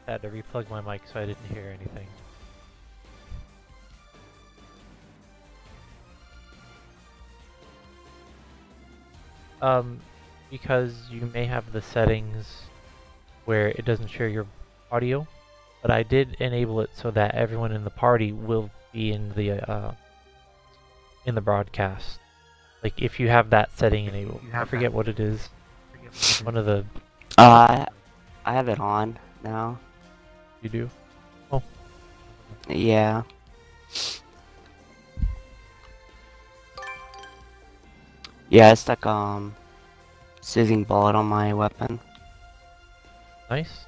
had to replug my mic so I didn't hear anything. Because you may have the settings where it doesn't share your audio, but I did enable it so that everyone in the party will be in the broadcast. Like if you have that setting enabled, I forget what it is. One of the. I have it on now. You do? Oh. Yeah. Yeah, I stuck soothing bullet on my weapon. Nice.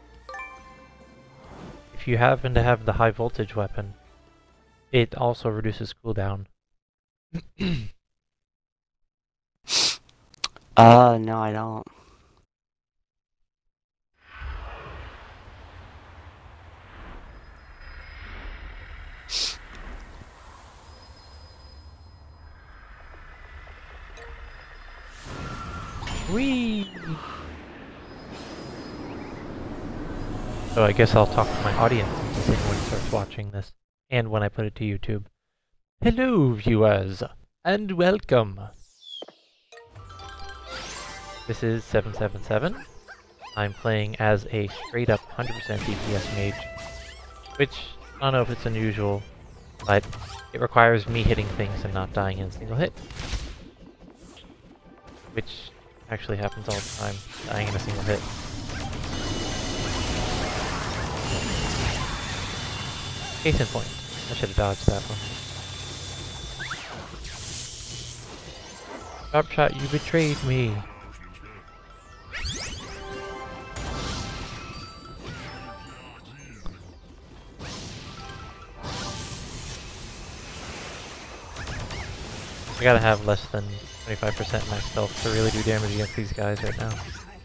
If you happen to have the high voltage weapon, it also reduces cooldown. No, I don't. Whee! So I guess I'll talk to my audience in case anyone starts watching this, and when I put it to YouTube. Hello viewers, and welcome! This is 777. I'm playing as a straight up 100% DPS Mage, which, I don't know if it's unusual, but it requires me hitting things and not dying in a single hit. Which actually happens all the time, dying in a single hit. Case in point, I should have dodged that one. Sharp shot, you betrayed me! I gotta have less than 25% max health to really do damage against these guys right now.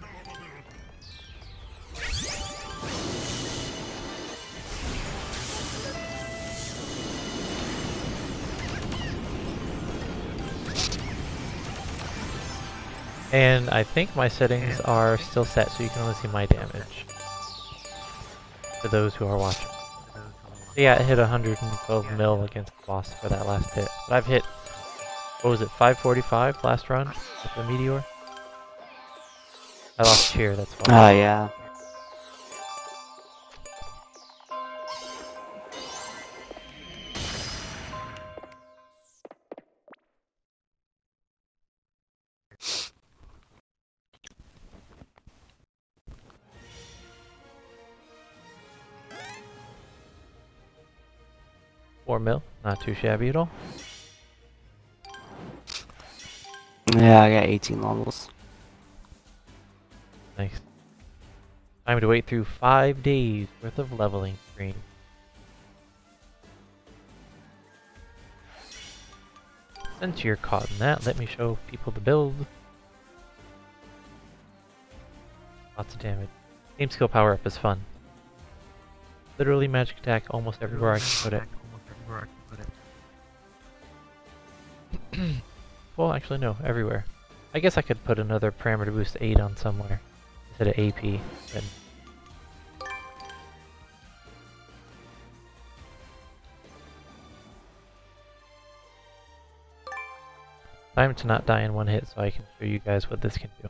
And I think my settings are still set so you can only see my damage. For those who are watching. So yeah, it hit 112 mil against the boss for that last hit. But I've hit, what was it, 545 last run with the meteor? I lost cheer, that's why. Oh, yeah. $4 mil, not too shabby at all. Yeah, I got 18 levels. Nice. Time to wait through 5 days worth of leveling screen. Since you're caught in that, let me show people the build. Lots of damage. Game skill power up is fun. Literally magic attack almost everywhere I can put it. Well, actually no, everywhere. I guess I could put another parameter boost 8 on somewhere instead of AP. But time to not die in one hit so I can show you guys what this can do.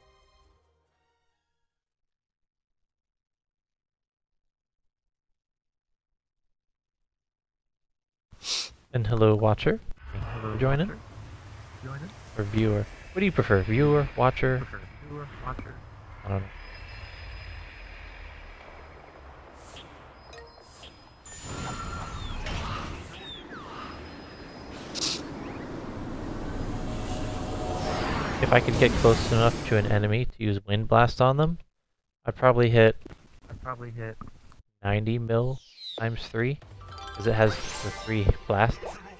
And hello watcher, thank you for joining. Or viewer. What do you prefer, viewer, watcher? I don't know. If I could get close enough to an enemy to use Wind Blast on them, I'd probably hit 90 mil times 3, because it has the 3 blasts.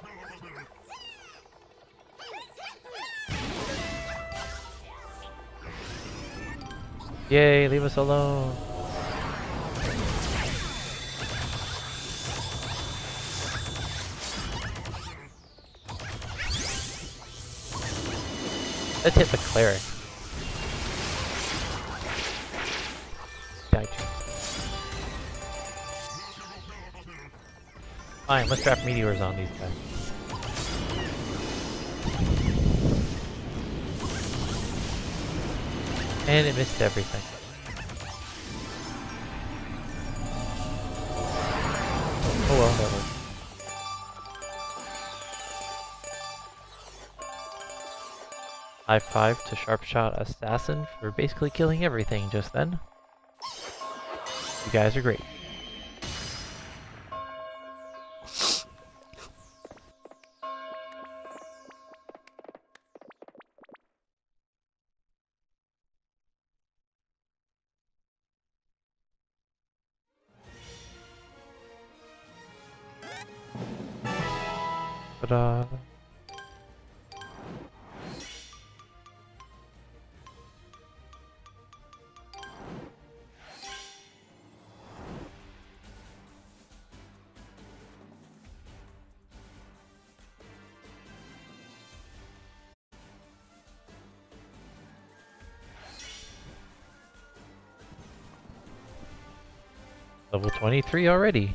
Yay, leave us alone! Let's hit the cleric. Die too. Fine, let's drop meteors on these guys. And it missed everything. Oh well, that worked. High five to Sharp Shot Assassin for basically killing everything just then. You guys are great. Ta-da. Level 23 already.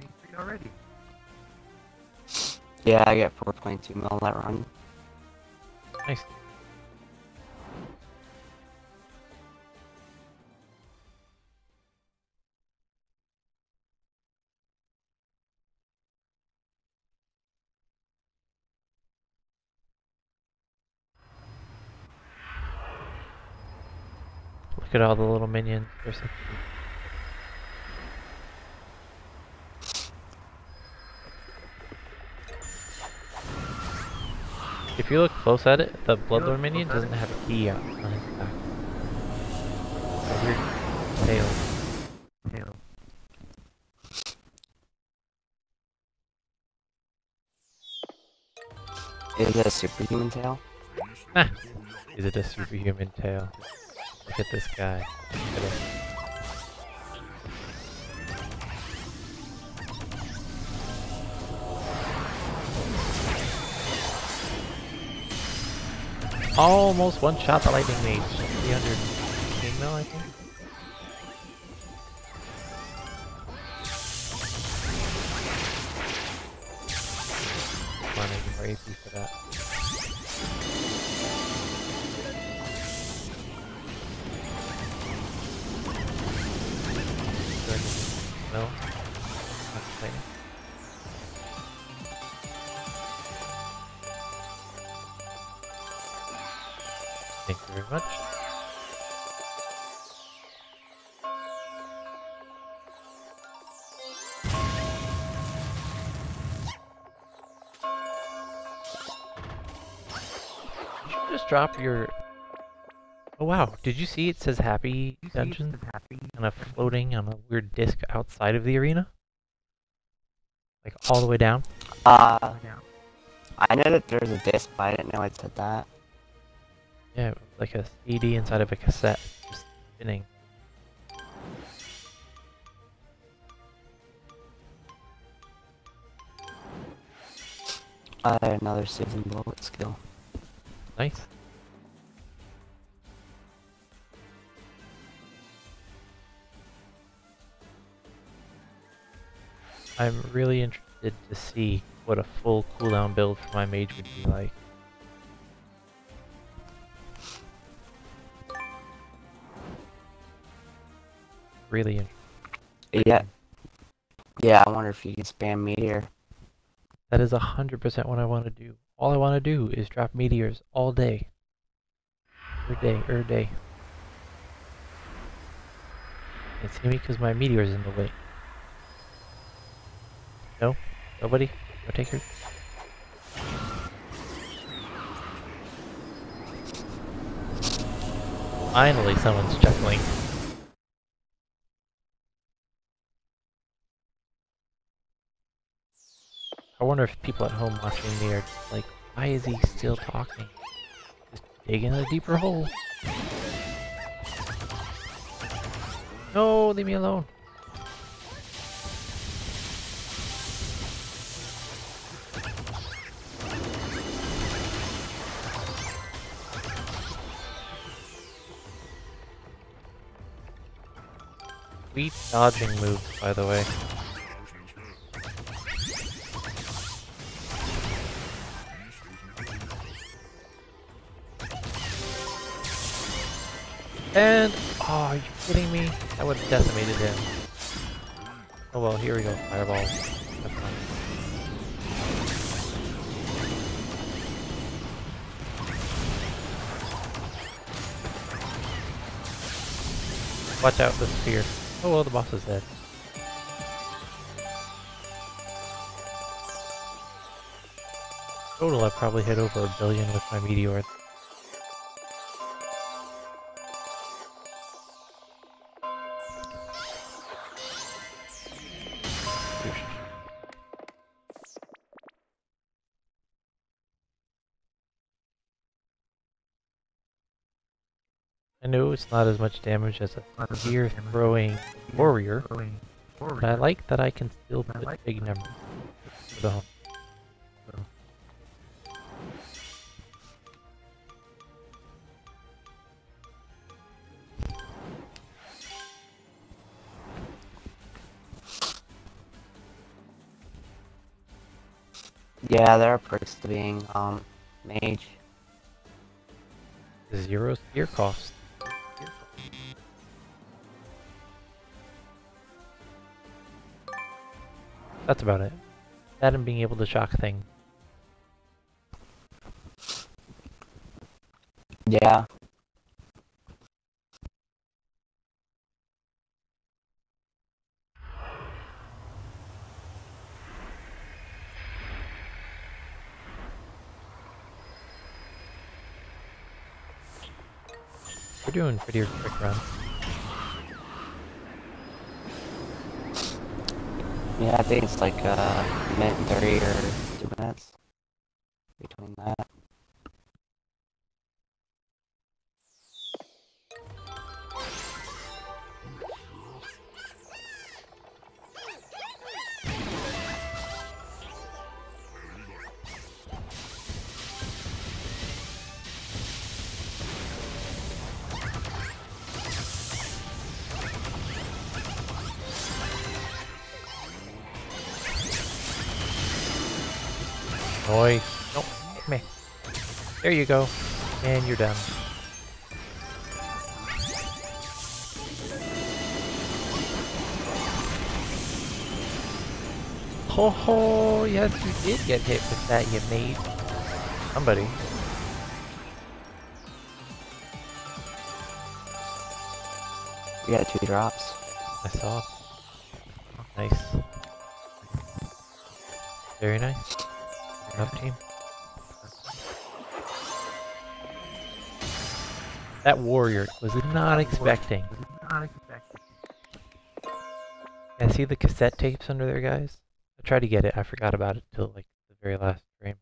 Yeah, I get 4.2 mil that run. Nice. Look at all the little minions. They're so cute. If you look close at it, the Bloodlord minion doesn't have a key on his back. A weird tail. Is it a superhuman tail? Is it a superhuman tail? Look at this guy. Look at him. Almost one shot the lightning mage. 315 mil, I think. Come on, I need more AP for that. No. Not lightning. Thank you very much. You should just drop your... Oh wow, did you see it says happy dungeon? Kind of floating on a weird disc outside of the arena? Like all the way down? I know that there's a disc, but I didn't know it said that. Yeah, like a CD inside of a cassette, just spinning. Another season bullet skill. Nice. I'm really interested to see what a full cooldown build for my mage would be like. Really interesting. Yeah. Yeah, I wonder if you can spam meteor. That is 100% what I want to do. All I want to do is drop meteors all day. Every day. Can't see me because my meteor's in the way. No? Nobody? No takers? Finally someone's chuckling. I wonder if people at home watching me are just like, why is he still talking? Just digging a deeper hole. No, leave me alone. Sweet dodging moves, by the way. And, oh, are you kidding me? That would have decimated him. Oh well, here we go, fireball. Have fun. Watch out, the spear. Oh well, the boss is dead. Total, I've probably hit over 1 billion with my meteor. I know it's not as much damage as a spear throwing warrior, but I like that I can still put big numbers for the home. Yeah, there are perks to being, mage. 0 spear cost. That's about it. That and being able to shock things. Yeah. We're doing pretty quick run. Yeah, I think it's like, minute 30 or 2 minutes. Between that. Boy, don't hit me. There you go. And you're done. Ho ho! Yes, you did get hit with that, you mate. Somebody. We got 2 drops. I saw. Nice. Very nice. Enough team. That warrior was not expecting. Yeah, see the cassette tapes under there, guys? I tried to get it. I forgot about it till like the very last frame.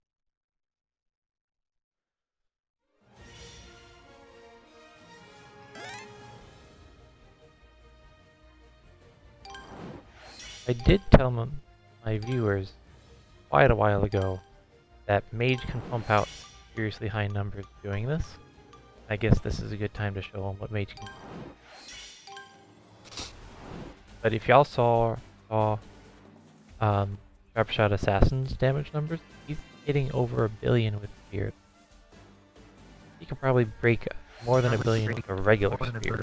I did tell my viewers quite a while ago that Mage can pump out seriously high numbers doing this. I guess this is a good time to show them what Mage can do. But if y'all saw Sharp Shot Assassin's damage numbers, he's hitting over 1 billion with spear. He can probably break more than 1 billion with a regular spear.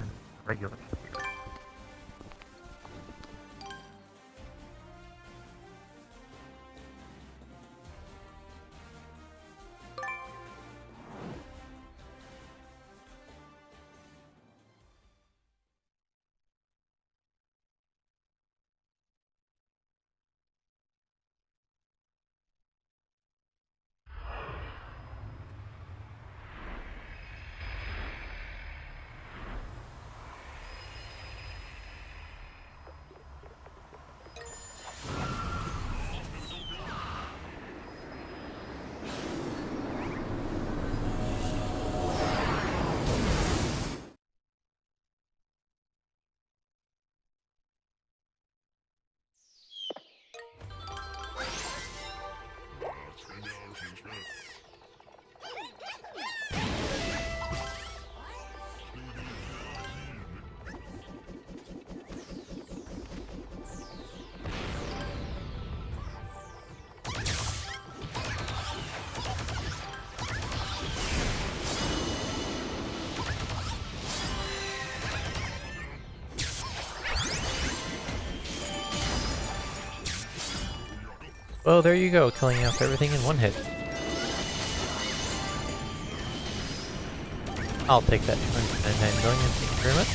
Well, there you go, killing off everything in one hit. I'll take that 299 million, thank you very much.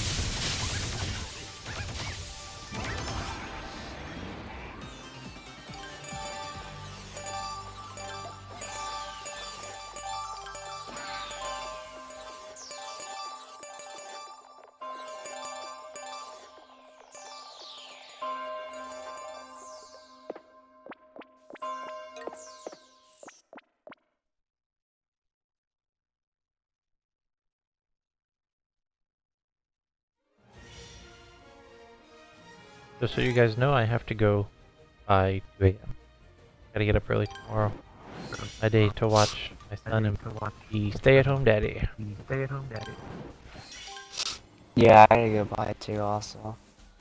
Just so you guys know, I have to go by 2 a.m. Gotta get up early tomorrow. My day to watch my son and be stay-at-home daddy. Yeah, I gotta go buy it too also.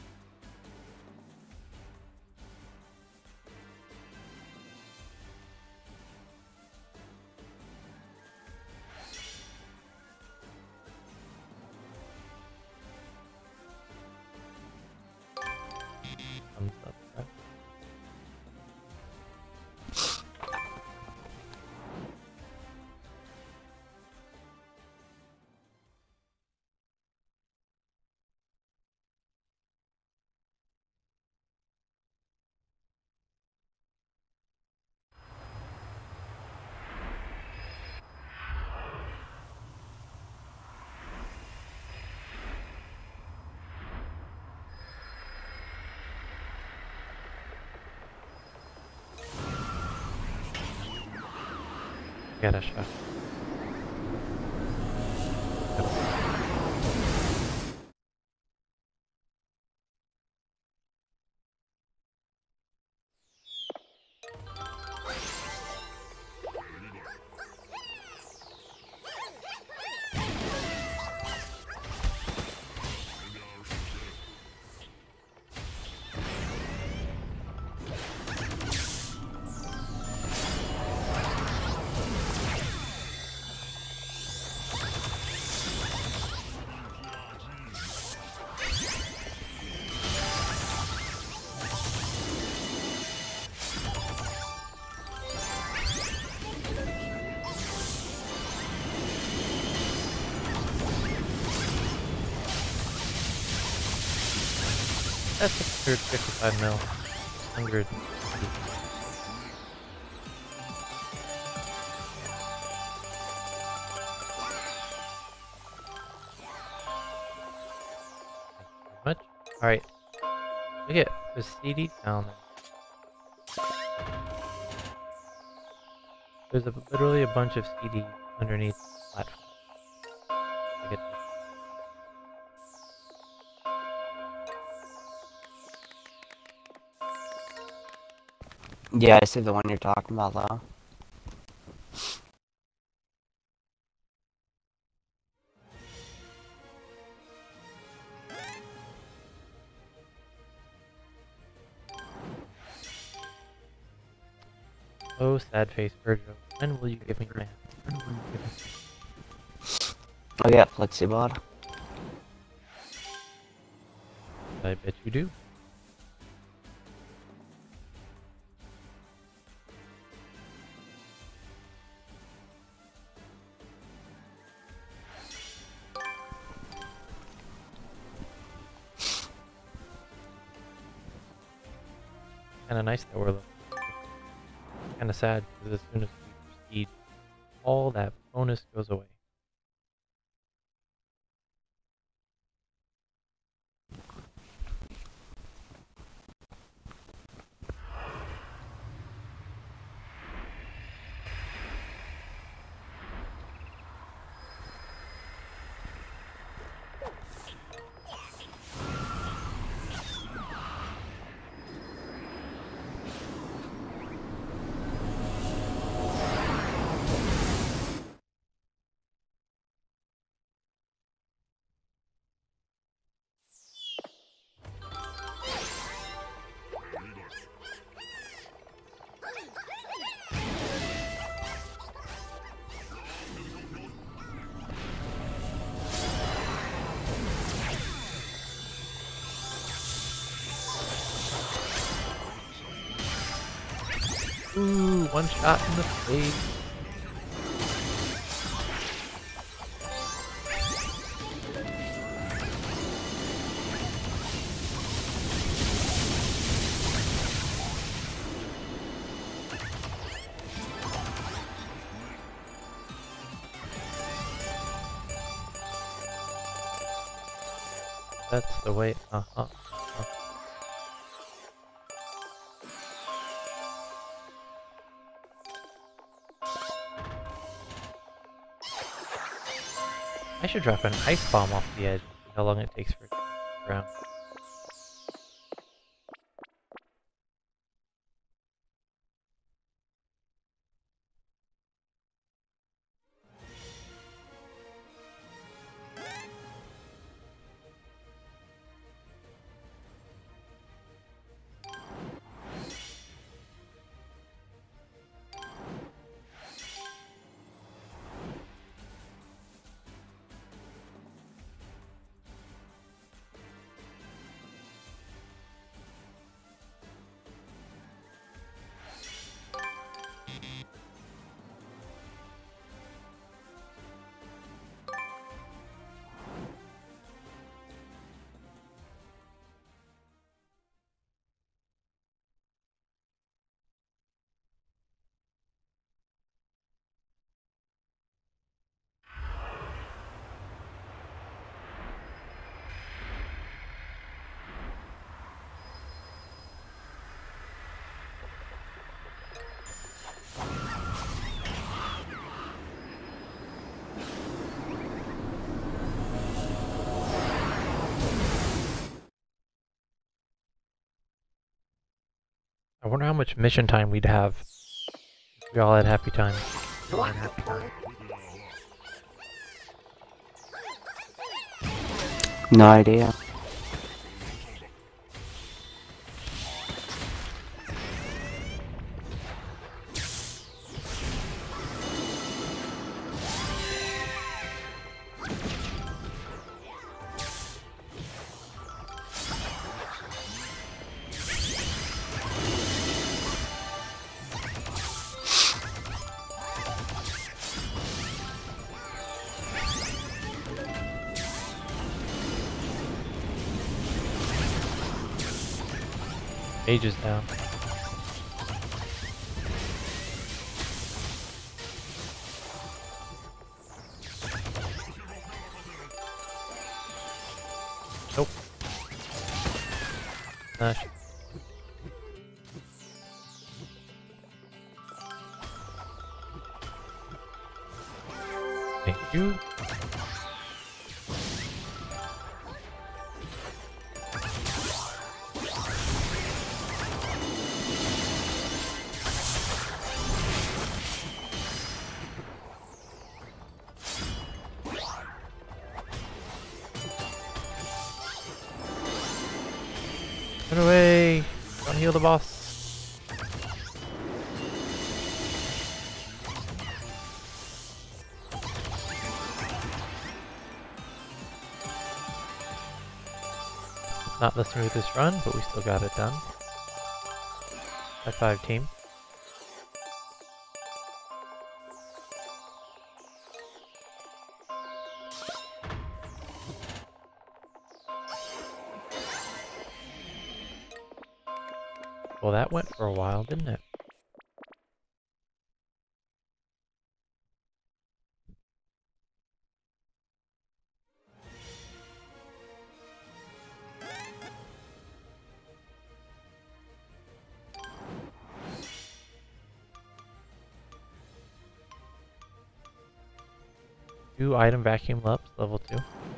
Thumbs up, right? Got a shot. That's 155 mil. 100. Much? Alright. Look at the CD down there. There's literally a bunch of CD underneath the platform. Look at this. Yeah, I see the one you're talking about though. Oh, sad face, Virgil. When will you give me my hand? Oh yeah, Flexibot. I bet you do. Kinda nice that we're kinda sad because as soon as we proceed, all that bonus goes away. Ooh, one shot in the face. That's the way. I should drop an ice bomb off the edge. See how long it takes for it to come around. I wonder how much mission time we'd have if we all had happy time. No idea. Mage is down. Nope. Nice. Thank you. Run away! Don't heal the boss. Not the smoothest run, but we still got it done. High five, team. Well, that went for a while, didn't it? Two item vacuum lumps, level 2.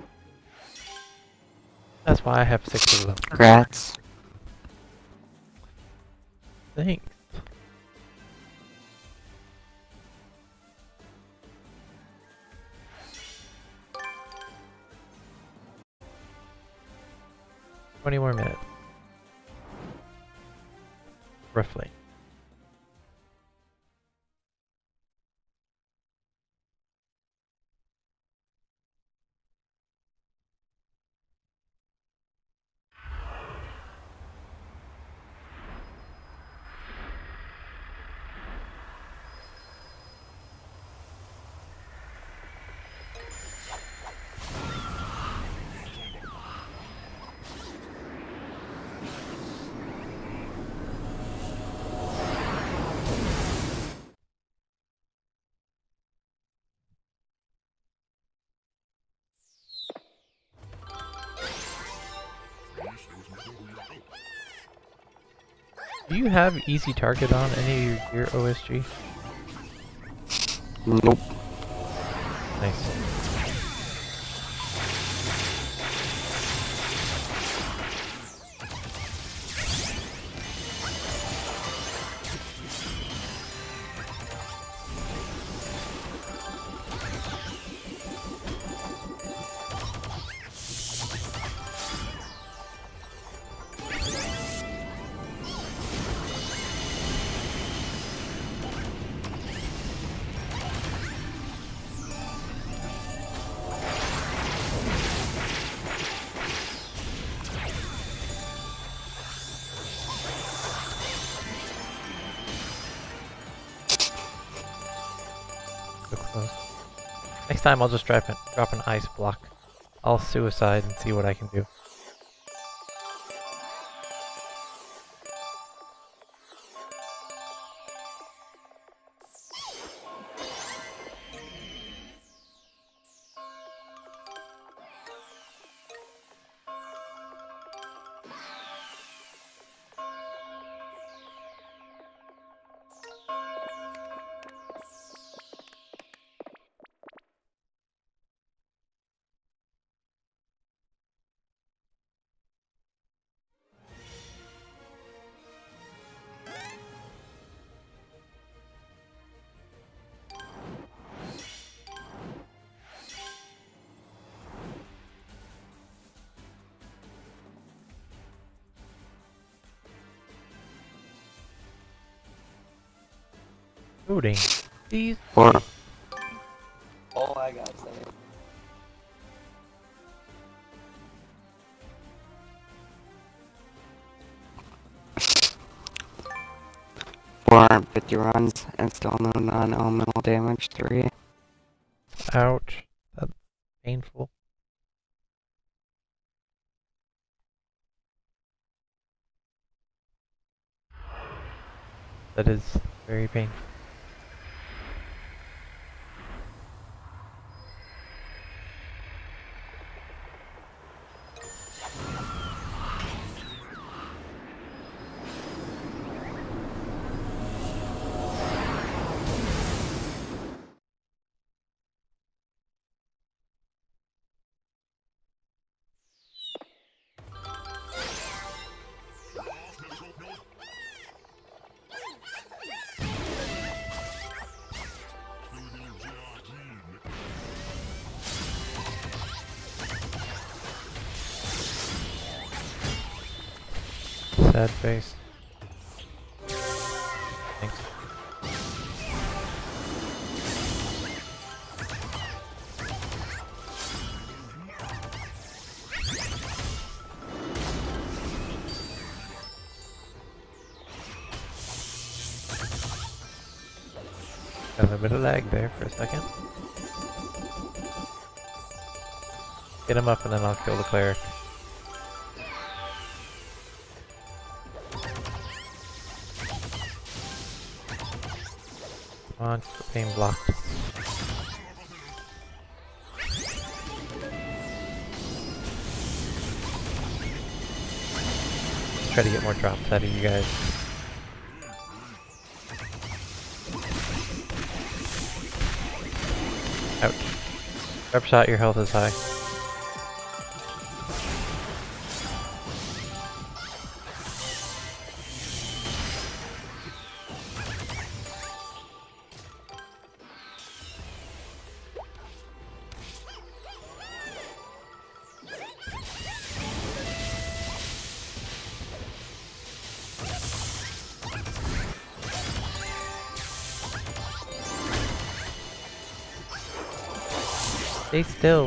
That's why I have 6 of them. Congrats. Thanks. Twenty more minutes. Roughly. Do you have easy target on any of your OSG? Nope. Nice. So close. Next time I'll just drop an ice block. I'll suicide and see what I can do. Loading. These. Or all I gotta say. 450 runs and still no non-elemental damage. 3. Ouch. That's painful. That is very painful. Sad face. Thanks. Got a little bit of lag there for a second. Get him up and then I'll kill the cleric. Come on, quit being blocked. Try to get more drops out of you guys. Ouch. Drop shot, your health is high. Stay still.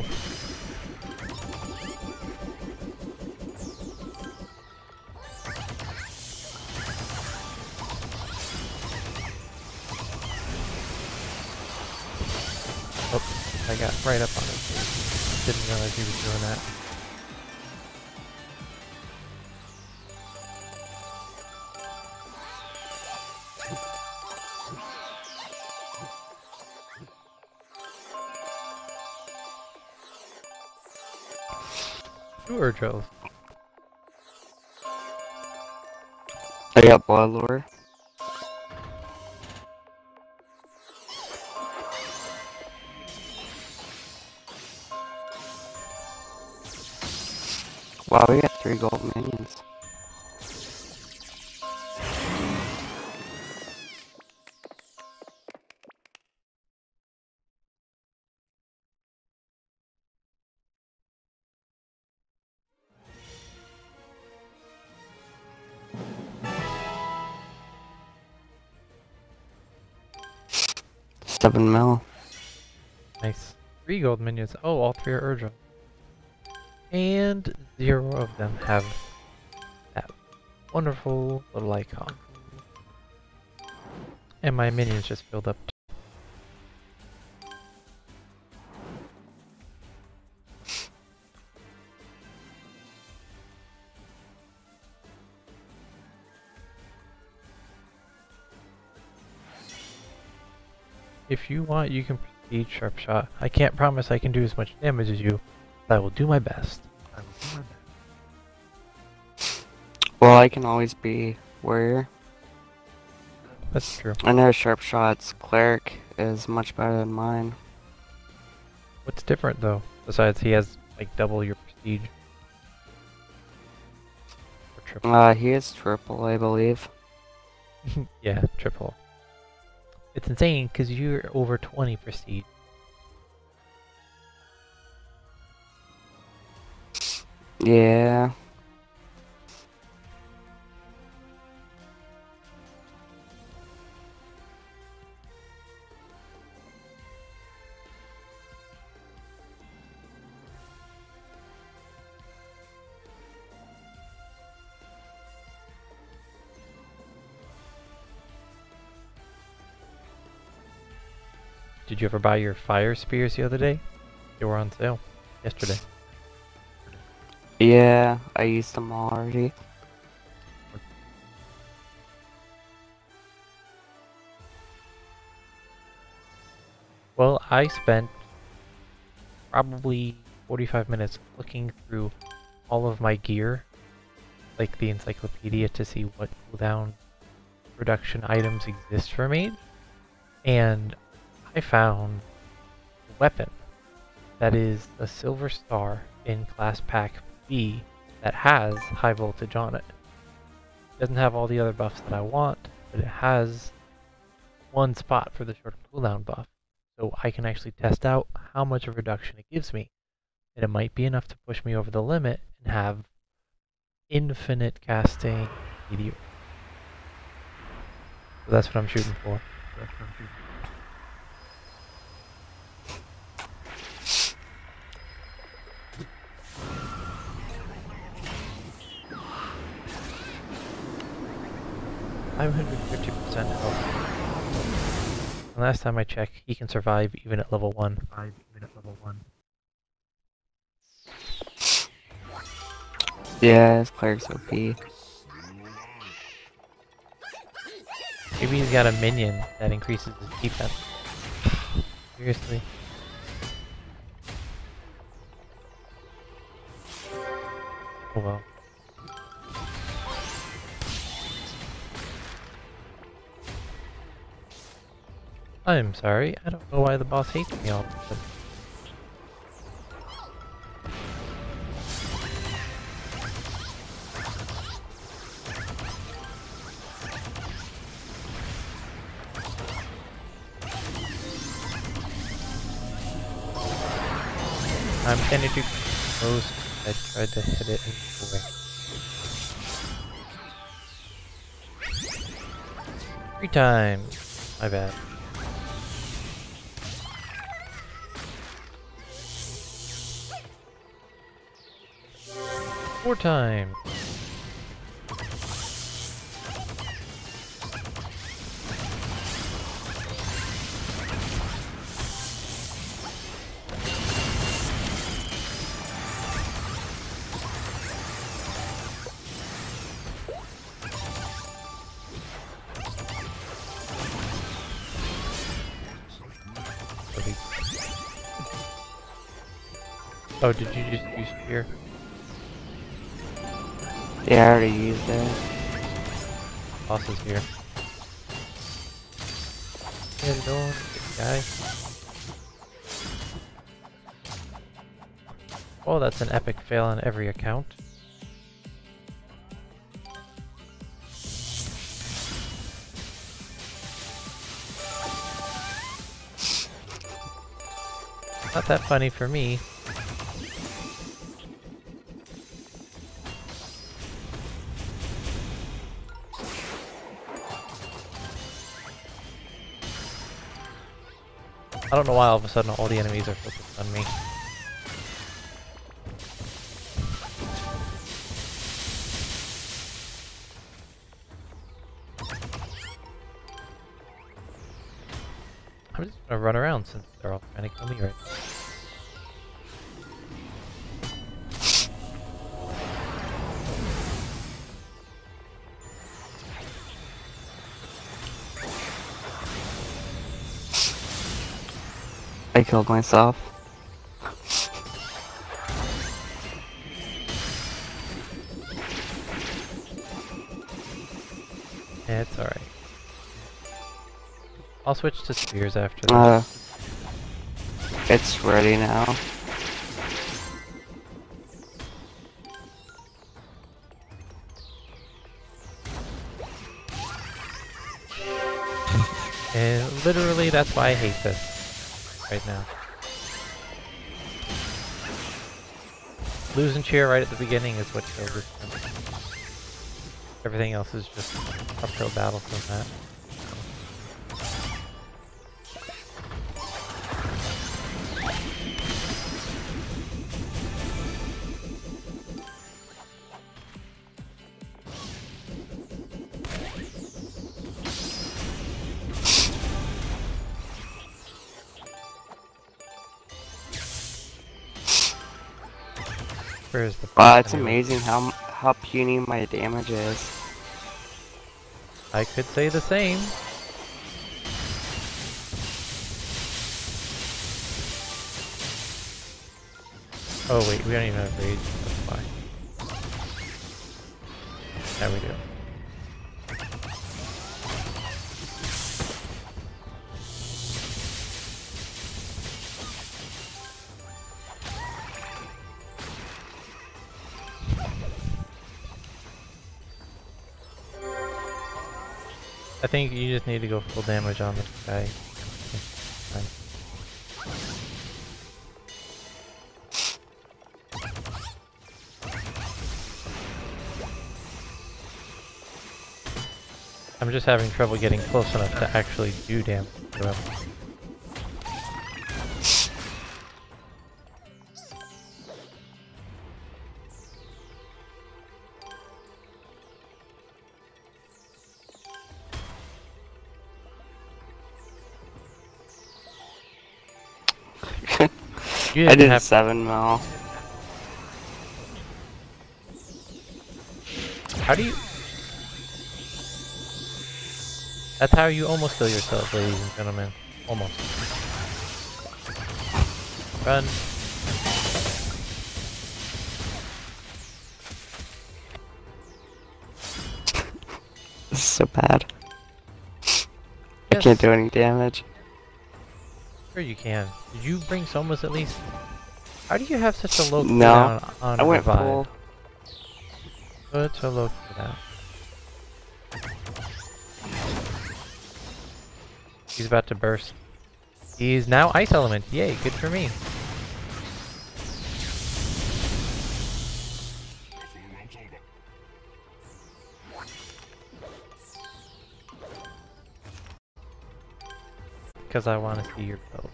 Oh, I got right up on him. Didn't realize he was doing that. Sewer drills. I I got blood lure. Wow, we got 3 gold minions. $7 mil. Nice. 3 gold minions. Oh, all 3 are Urdra. And 0 of them have that wonderful little icon. And my minions just filled up. If you want, you can proceed sharp shot. I can't promise I can do as much damage as you, but I will do my best. Well, I can always be warrior. That's true. I know sharp shot's cleric is much better than mine. What's different though? Besides, he has like double your prestige. Or triple. He is triple, I believe. Yeah, triple. It's insane because you're over 20 prestige. Yeah. Did you ever buy your fire spears the other day? They were on sale yesterday. Yeah, I used them already. Well, I spent probably 45 minutes looking through all of my gear, like the encyclopedia, to see what cooldown reduction items exist for Mage. And I found a weapon that is a silver star in class pack B that has high voltage on it. It doesn't have all the other buffs that I want, but it has one spot for the short cooldown buff. So I can actually test out how much of a reduction it gives me. And it might be enough to push me over the limit and have infinite casting meteor. So that's what I'm shooting for. I'm 150% health. And last time I checked, he can survive even at level 1. Yeah, his cleric's OP. Maybe he's got a minion that increases his defense. Seriously. Oh well. I'm sorry, I don't know why the boss hates me all of a sudden. I'm standing too close. I tried to hit it anyway. 3 times. My bad. Four times. Oh, did you just use spear? Yeah, I already used it. Boss is here. Get it on, guy. Oh, that's an epic fail on every account. Not that funny for me. I don't know why all of a sudden all the enemies are focused on me. I'm just gonna run around since they're all trying to kill me right now. I killed myself. Yeah, it's alright. I'll switch to spears after this. It's ready now. And literally, that's why I hate this right now. Losing cheer right at the beginning is what kills this. Everything else is just uphill battle from that. Where's the Wow, it's amazing how puny my damage is. I could say the same. Oh wait, we don't even have rage. That's fine. Yeah, we do. I think you just need to go full damage on this guy. I'm just having trouble getting close enough to actually do damage to him. I did 7 mil. How do you... That's how you almost kill yourself, ladies and gentlemen. Almost. Run. This is so bad. Yes. I can't do any damage. Sure you can. Did you bring Somas at least? How do you have such a low No, cooldown on I went revive? full. Such a low cooldown. He's about to burst. He's now Ice Element. Yay, good for me. Because I want to see your build.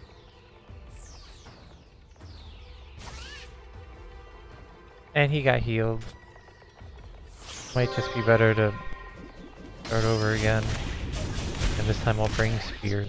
And he got healed. Might just be better to start over again. And this time I'll bring spears.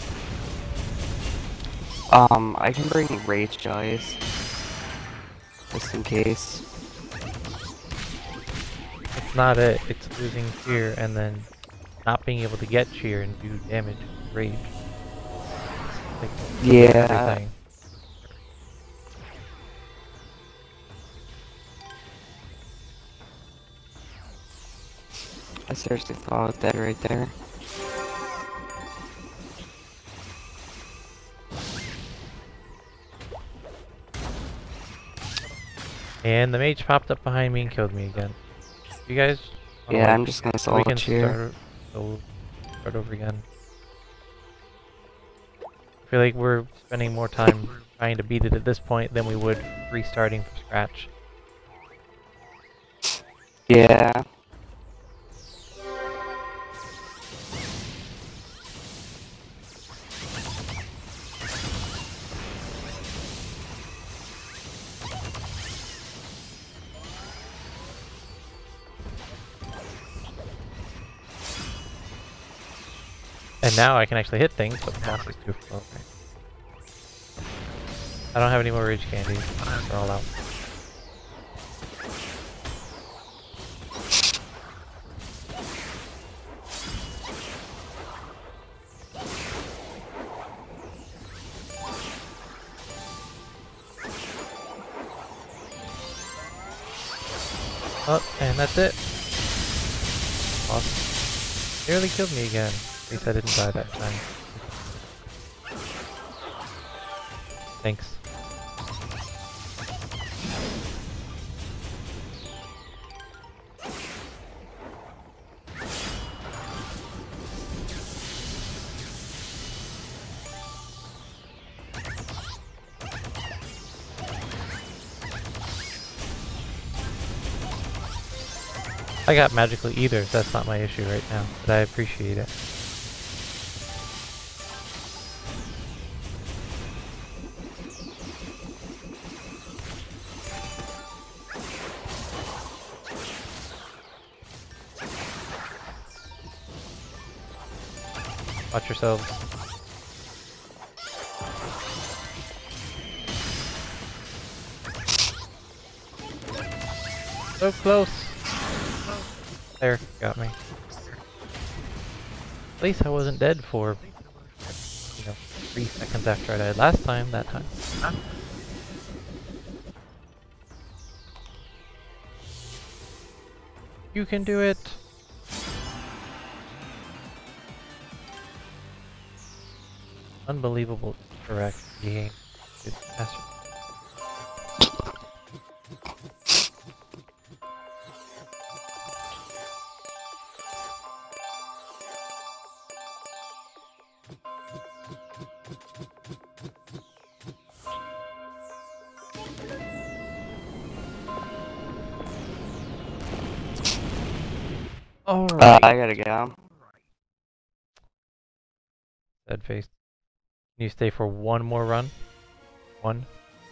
I can bring Rage Joys. just in case. It's not it. It's losing cheer and then not being able to get cheer and do damage with rage. Like, Yeah. everything. I seriously thought I was dead right there. And the mage popped up behind me and killed me again. You guys? Yeah, I'm just gonna solo we can cheer. start over again. I feel like we're spending more time trying to beat it at this point than we would restarting from scratch. Yeah. And now I can actually hit things, but the boss is too slow. I don't have any more rage candies. They're all out. Oh, and that's it. Awesome. Nearly killed me again. At least I didn't die that time. Thanks. I got magical ethers, that's not my issue right now, but I appreciate it. Watch yourselves. So close! There, got me. At least I wasn't dead for, 3 seconds after I died last time, that time. You can do it! Unbelievable, correct game. It's faster. Alright. I gotta go. Dead face. Can you stay for one more run? One?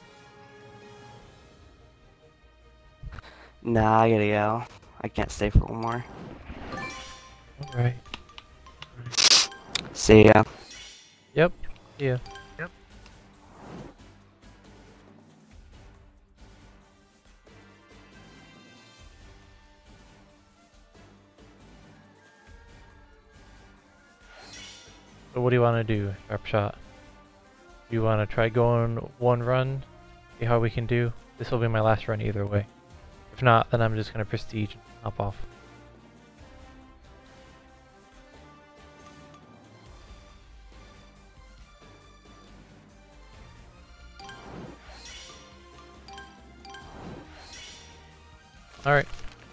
Nah, I gotta go. I can't stay for one more. Alright. See ya. Yep. Yeah. So what do you want to do, Sharp Shot? Do you want to try going one run? See how we can do? This will be my last run either way. If not, then I'm just going to prestige and hop off. Alright.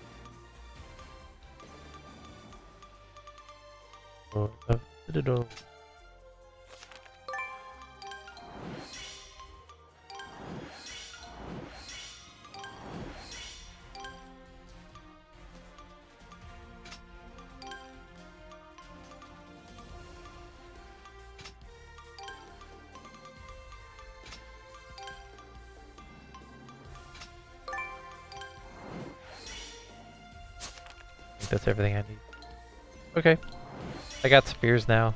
That's everything I need. Okay. I got spears now.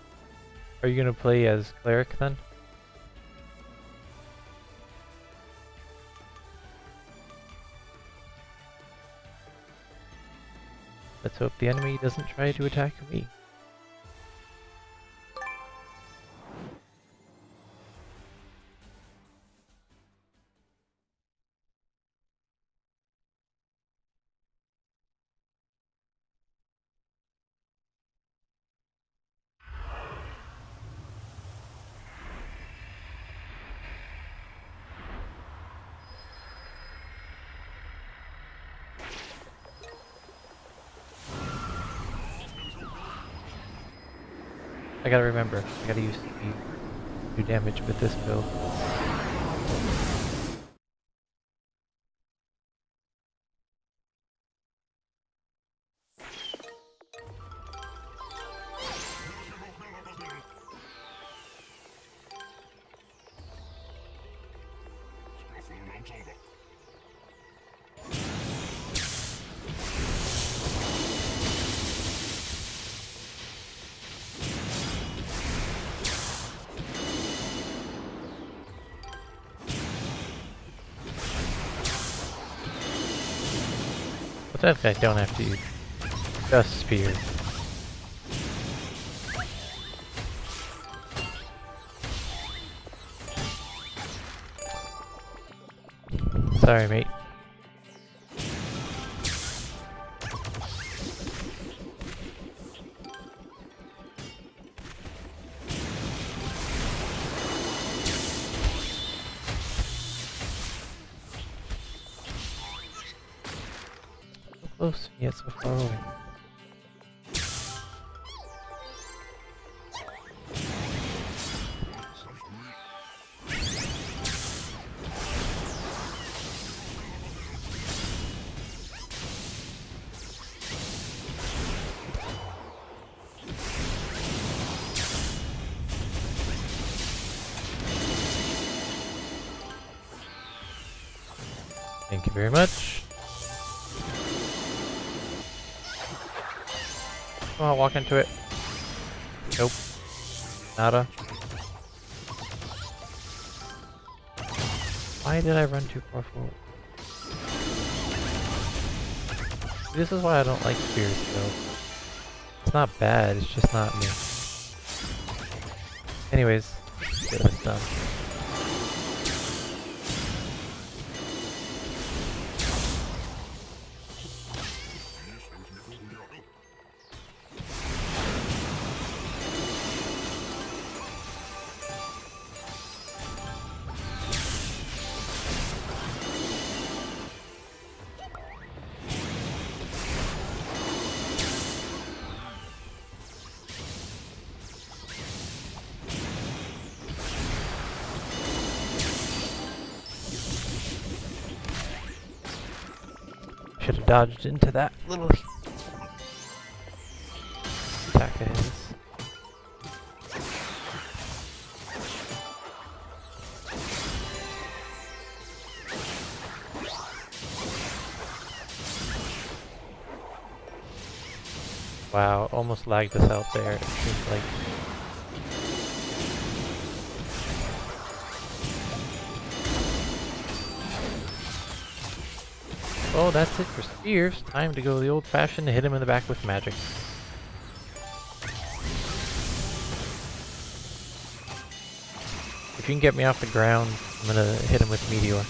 Are you gonna play as cleric then? Let's hope the enemy doesn't try to attack me. I gotta remember, I gotta use do damage with this build. What if I don't have to use just spear? Sorry, mate. Close, yet so far away. Thank you very much. Come on, walk into it. Nope. Nada. Why did I run too far forward? This is why I don't like spears, though. It's not bad, it's just not me. Anyways, get this done. Should have dodged into that little attack of his. Wow, almost lagged us out there. It seems like. Oh, that's it for spears. Time to go the old-fashioned and hit him in the back with magic. If you can get me off the ground, I'm gonna hit him with Meteor.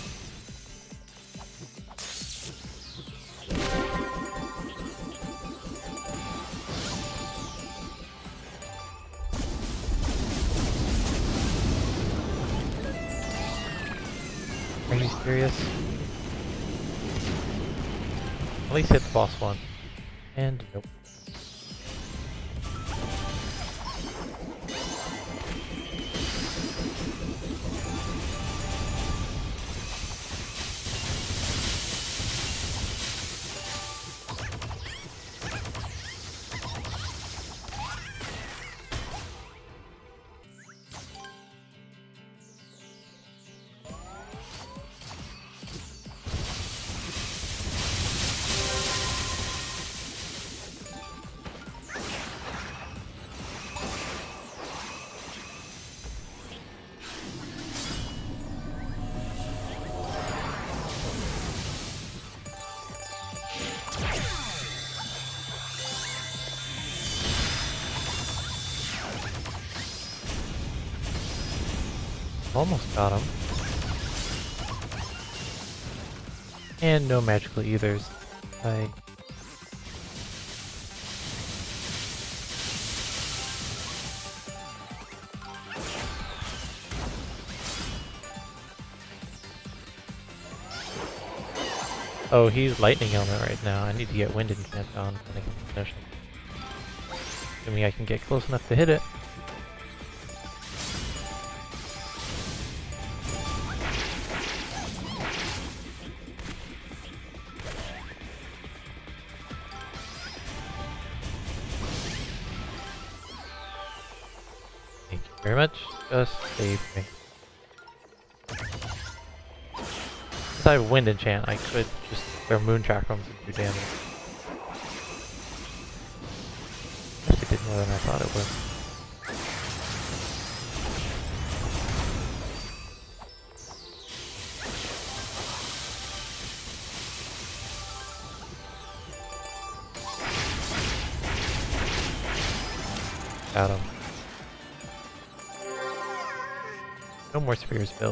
Are you serious? At least hit the boss one. And nope. Almost got him. And no magical ethers. Oh, he's lightning element right now. I need to get wind enchant on when I can finish him. Assuming I can get close enough to hit it. Thank you very much. Just save me. Since I have wind enchant, I could just throw moontrack from and do damage. Actually did more than I thought it would. Got him. No more spears built.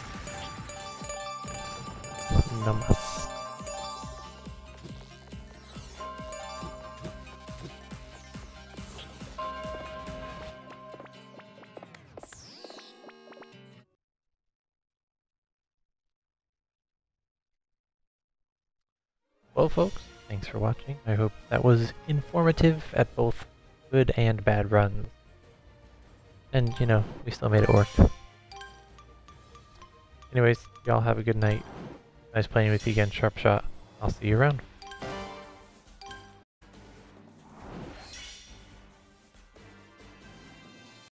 Namas. Well folks, thanks for watching. I hope that was informative at both good and bad runs. And, you know, we still made it work. Anyways, y'all have a good night. Nice playing with you again, Sharp Shot. I'll see you around.